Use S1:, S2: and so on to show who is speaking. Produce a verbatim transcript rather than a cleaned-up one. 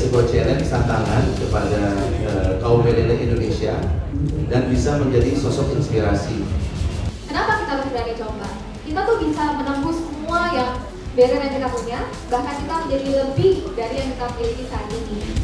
S1: sebuah challenge tantangan kepada uh, kaum milenial Indonesia dan bisa menjadi sosok inspirasi.
S2: Kenapa kita harus berani coba? Kita tuh bisa menembus semua yang barrier yang kita punya, bahkan kita menjadi lebih dari yang kita miliki saat ini.